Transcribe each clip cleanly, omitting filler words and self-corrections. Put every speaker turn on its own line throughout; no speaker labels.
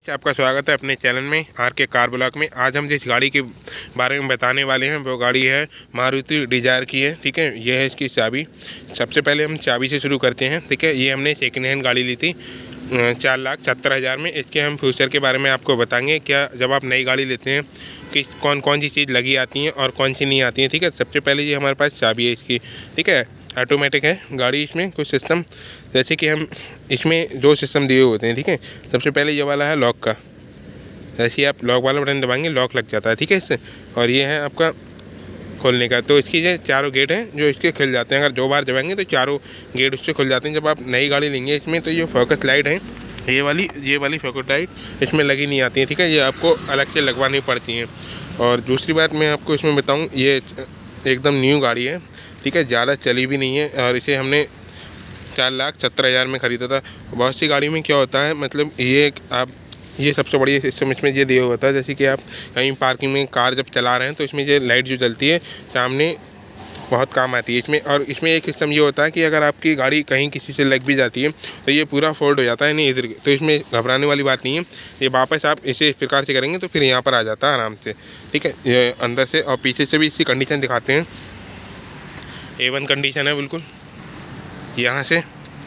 आपका स्वागत है अपने चैनल में आर के कार ब्लॉग में। आज हम जिस गाड़ी के बारे में बताने वाले हैं वो गाड़ी है मारुति डिजायर की है। ठीक है, ये है इसकी चाबी। सबसे पहले हम चाबी से शुरू करते हैं। ठीक है, ये हमने सेकंड हैंड गाड़ी ली थी 4,70,000 में। इसके हम फ्यूचर के बारे में आपको बताएंगे। क्या जब आप नई गाड़ी लेते हैं कि कौन कौन सी चीज़ लगी आती हैं और कौन सी नहीं आती हैं। ठीक है, सबसे पहले ये हमारे पास चाबी है इसकी। ठीक है, ऑटोमेटिक है गाड़ी। इसमें कुछ सिस्टम जैसे कि हम इसमें दो सिस्टम दिए होते हैं। ठीक है, सबसे पहले ये वाला है लॉक का। जैसे ही आप लॉक वाला बटन दबाएंगे लॉक लग जाता है। ठीक है इससे। और ये है आपका खोलने का। तो इसकी जो चारों गेट हैं जो इसके खुल जाते हैं। अगर 2 बार दबाएंगे तो चारों गेट उससे खुल जाते हैं। जब आप नई गाड़ी लेंगे इसमें तो ये फोकस लाइट है, ये वाली फोकस लाइट इसमें लगी नहीं आती है। ठीक है, ये आपको अलग से लगवानी पड़ती हैं। और दूसरी बात मैं आपको इसमें बताऊँ, ये एकदम न्यू गाड़ी है। ठीक है, ज़्यादा चली भी नहीं है और इसे हमने 4,70,000 में ख़रीदा था। बहुत सी गाड़ी में क्या होता है, मतलब ये सबसे बढ़िया सिस्टम इसमें ये दिया होता है। जैसे कि आप कहीं पार्किंग में कार जब चला रहे हैं तो इसमें ये लाइट जो जलती है सामने बहुत काम आती है इसमें। और इसमें एक सिस्टम ये होता है कि अगर आपकी गाड़ी कहीं किसी से लग भी जाती है तो ये पूरा फोल्ड हो जाता है नहीं इधर। तो इसमें घबराने वाली बात नहीं है। ये वापस आप इसे इस प्रकार से करेंगे तो फिर यहाँ पर आ जाता है आराम से। ठीक है, ये अंदर से और पीछे से भी इसकी कंडीशन दिखाते हैं। A1 कंडीशन है बिल्कुल। यहाँ से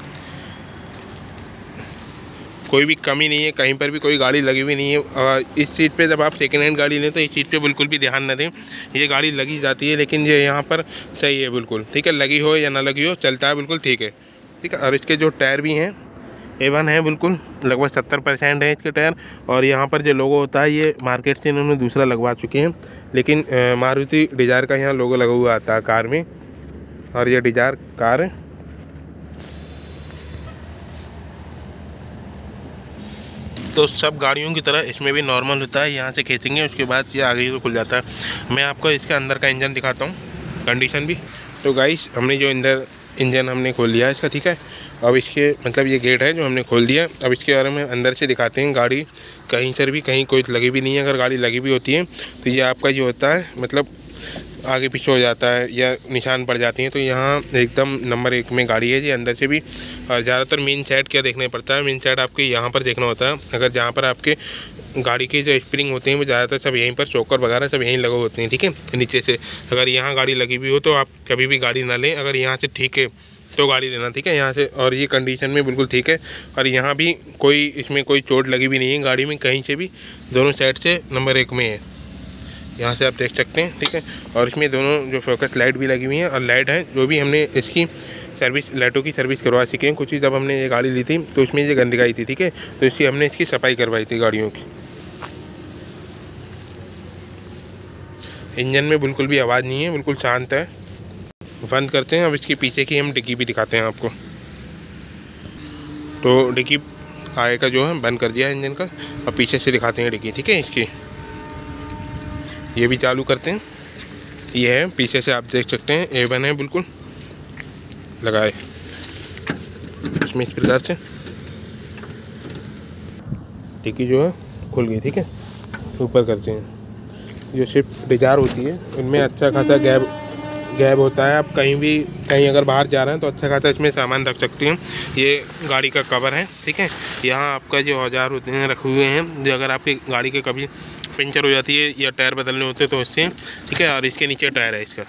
कोई भी कमी नहीं है, कहीं पर भी कोई गाड़ी लगी हुई नहीं है। और इस चीज़ पे जब आप सेकेंड हैंड गाड़ी लें तो इस चीज़ पे बिल्कुल भी ध्यान न दें। ये गाड़ी लगी जाती है लेकिन ये यहाँ पर सही है बिल्कुल। ठीक है, लगी हो या ना लगी हो चलता है बिल्कुल ठीक है। ठीक है, और इसके जो टायर भी हैं A1 है बिल्कुल, लगभग 70% है इसके टायर। और यहाँ पर जो लोगो होता है ये मार्केट से इन्होंने दूसरा लगवा चुके हैं, लेकिन मारुति डिजायर का यहाँ लोगो लगा हुआ आता है कार में। और ये डिजायर कार है। तो सब गाड़ियों की तरह इसमें भी नॉर्मल होता है। यहाँ से खींचेंगे उसके बाद ये आगे को खुल जाता है। मैं आपको इसके अंदर का इंजन दिखाता हूँ, कंडीशन भी। तो गाइस हमने जो इंजन हमने खोल लिया है इसका। ठीक है, अब इसके मतलब ये गेट है जो हमने खोल दिया। अब इसके बारे में अंदर से दिखाते हैं। गाड़ी कहीं से भी कहीं कोई लगी भी नहीं है। अगर गाड़ी लगी भी होती है तो ये आपका जो होता है मतलब आगे पीछे हो जाता है या निशान पड़ जाती हैं। तो यहाँ एकदम नंबर 1 में गाड़ी है जी अंदर से भी। और ज़्यादातर मेन साइड क्या देखना पड़ता है, मेन साइड आपके यहाँ पर देखना होता है। अगर जहाँ पर आपके गाड़ी के जो स्प्रिंग होते हैं वो ज़्यादातर सब यहीं पर, चोकर वगैरह सब यहीं लगे होते हैं। ठीक है, नीचे से अगर यहाँ गाड़ी लगी हुई हो तो आप कभी भी गाड़ी ना लें। अगर यहाँ से ठीक है तो गाड़ी लेना। ठीक है, यहाँ से। और ये कंडीशन में बिल्कुल ठीक है। और यहाँ भी कोई इसमें कोई चोट लगी भी नहीं है गाड़ी में कहीं से भी। दोनों साइड से नंबर 1 में है, यहाँ से आप देख सकते हैं। ठीक है, और इसमें दोनों जो फोकस लाइट भी लगी हुई हैं और लाइट है जो भी हमने इसकी सर्विस, लाइटों की सर्विस करवा चुके हैं। कुछ ही जब हमने ये गाड़ी ली थी तो इसमें ये गंदगी आई थी। ठीक है, तो इसकी हमने इसकी सफाई करवाई थी गाड़ियों की। इंजन में बिल्कुल भी आवाज़ नहीं है, बिल्कुल शांत है। बंद करते हैं। अब इसकी पीछे की हम डिग्गी भी दिखाते हैं आपको। तो डिग्गी आगे का जो है बंद कर दिया है इंजन का, और पीछे से दिखाते हैं डिग्गी। ठीक है, इसकी ये भी चालू करते हैं। ये है पीछे से आप देख सकते हैं A1 है बिल्कुल लगाए इसमें इस प्रकार से। डिग्गी जो है खुल गई। ठीक है, ऊपर करते हैं। जो स्विफ्ट डिजायर होती है उनमें अच्छा खासा गैप होता है। आप कहीं अगर बाहर जा रहे हैं तो अच्छा खासा इसमें सामान रख सकते हैं। ये गाड़ी का कवर है। ठीक है, यहाँ आपका जो औजार होते हैं रखे हुए हैं, जो अगर आपकी गाड़ी के कभी पंचर हो जाती है या टायर बदलने होते हैं तो इससे। ठीक है, और इसके नीचे टायर है इसका।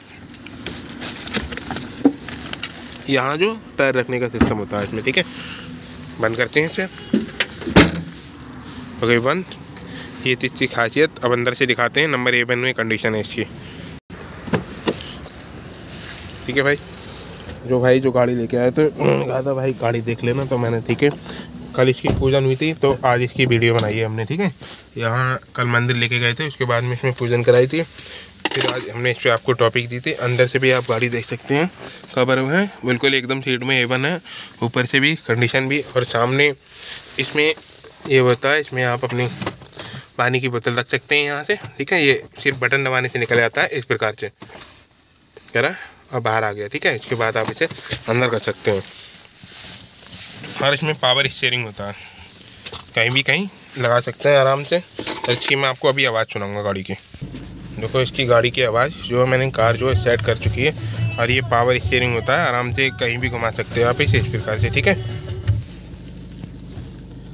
यहाँ जो टायर रखने का सिस्टम होता है इसमें। ठीक है, बंद करते हैं इसे। ओके, बंद। ये इसकी खासियत। अब अंदर से दिखाते हैं। नंबर A1 में कंडीशन है इसकी। ठीक है भाई, जो गाड़ी लेके आए थे उन्होंने कहा था भाई गाड़ी देख लेना, तो मैंने ठीक है कल इसकी पूजन हुई थी तो आज इसकी वीडियो बनाई है हमने। ठीक है, यहाँ कल मंदिर लेके गए थे, उसके बाद में इसमें पूजन कराई थी, फिर आज हमने इस पर आपको टॉपिक दी थी। अंदर से भी आप गाड़ी देख सकते हैं, कवर है बिल्कुल एकदम सीट में A1 है। ऊपर से भी कंडीशन भी। और सामने इसमें ये होता है, इसमें आप अपनी पानी की बोतल रख सकते हैं यहाँ से। ठीक है, ये सिर्फ बटन दबाने से निकल जाता है इस प्रकार से करा और बाहर आ गया। ठीक है, इसके बाद आप इसे अंदर कर सकते हैं। और इसमें पावर स्टीयरिंग होता है, कहीं भी कहीं लगा सकते हैं आराम से। इसकी मैं आपको अभी आवाज़ सुनाऊंगा गाड़ी की। देखो इसकी गाड़ी की आवाज़ जो है, मैंने कार जो है सेट कर चुकी है। और ये पावर स्टीयरिंग होता है, आराम से कहीं भी घुमा सकते हो आप इसे इस प्रकार से। ठीक है,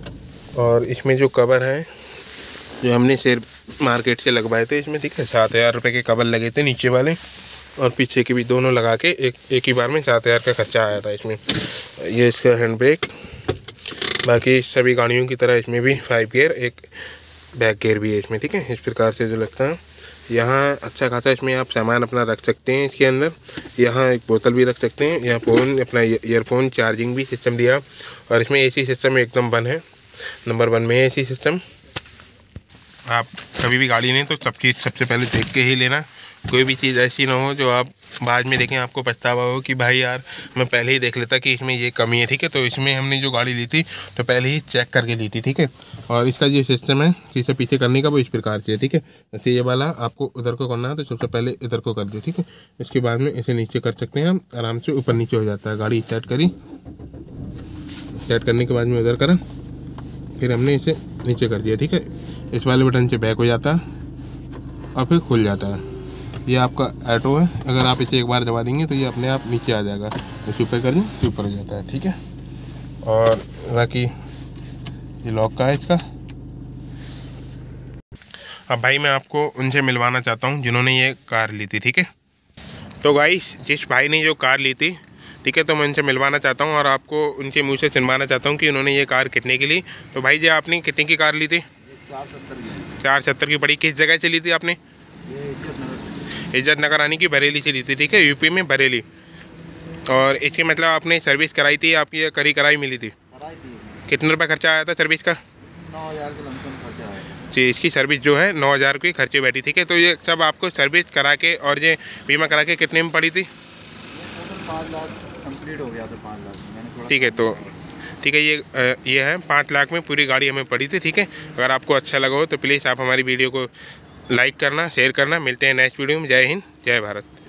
और इसमें जो कवर है जो हमने शेयर मार्केट से लगवाए थे इसमें, ठीक है, 7,000 रुपये के कवर लगे थे नीचे वाले और पीछे के भी, दोनों लगा के एक ही बार में 7,000 का खर्चा आया था इसमें। ये इसका हैंड ब्रेक, बाकी सभी गाड़ियों की तरह इसमें भी 5 गियर, एक बैक गियर भी है इसमें, ठीक है। इस प्रकार से जो लगता है, यहाँ अच्छा खासा इसमें आप सामान अपना रख सकते हैं। इसके अंदर यहाँ एक बोतल भी रख सकते हैं, यहाँ फ़ोन, अपना ईयरफोन चार्जिंग भी सिस्टम दिया। और इसमें एसी सिस्टम एकदम 1 है, नंबर 1 में है एसी सिस्टम। आप कभी भी गाड़ी लें तो सब चीज़ सबसे पहले देख के ही लेना, कोई भी चीज़ ऐसी ना हो जो आप बाद में देखें आपको पछतावा हो कि भाई यार मैं पहले ही देख लेता कि इसमें ये कमी है, ठीक है। तो इसमें हमने जो गाड़ी ली थी तो पहले ही चेक करके ली थी, ठीक है। और इसका जो सिस्टम है शीशे पीछे करने का वो इस प्रकार से है, ठीक है। जैसे ये वाला आपको उधर को करना है तो सबसे पहले इधर को कर दो, ठीक है। इसके बाद में इसे नीचे कर सकते हैं हम, आराम से ऊपर नीचे हो जाता है। गाड़ी सेट करी, सेट करने के बाद में उधर करा, फिर हमने इसे नीचे कर दिया, ठीक है। इस वाले बटन से बैक हो जाता है और फिर खुल जाता है। ये आपका ऑटो है, अगर आप इसे एक बार दबा देंगे तो ये अपने आप नीचे आ जाएगा, तो ऊपर कर दें तो ऊपर हो जाता है, ठीक है। और बाकी ये लॉक का है इसका। अब भाई मैं आपको उनसे मिलवाना चाहता हूँ जिन्होंने ये कार ली थी, ठीक है। तो गाइस जिस भाई ने जो कार ली थी, ठीक है, तो मैं उनसे मिलवाना चाहता हूँ और आपको उनके मुँह से सुनवाना चाहता हूँ कि उन्होंने ये कार कितने की ली। तो भाई जी आपने कितने की कार ली थी? 470 की पड़ी। किस जगह से ली थी आपने? इज्जत नगर आने की, बरेली से ली थी, ठीक है, यूपी में बरेली। और इसकी मतलब आपने सर्विस कराई थी, आपकी कराई मिली थी? कितने रुपये खर्चा आया था सर्विस का?
9,000 के लमसम खर्चा आया
जी। इसकी सर्विस जो है 9,000 की खर्चे बैठी, ठीक है। तो ये सब आपको सर्विस करा के और ये बीमा करा के कितने में पड़ी थी?
5 लाख कंप्लीट हो गया था, 5 लाख मैंने थोड़ा,
ठीक है। तो ठीक है, ये है 5 लाख में पूरी गाड़ी हमें पड़ी थी, ठीक है। अगर आपको अच्छा लगा हो तो प्लीज़ आप हमारी वीडियो को लाइक करना, शेयर करना। मिलते हैं नेक्स्ट वीडियो में। जय हिंद, जय भारत।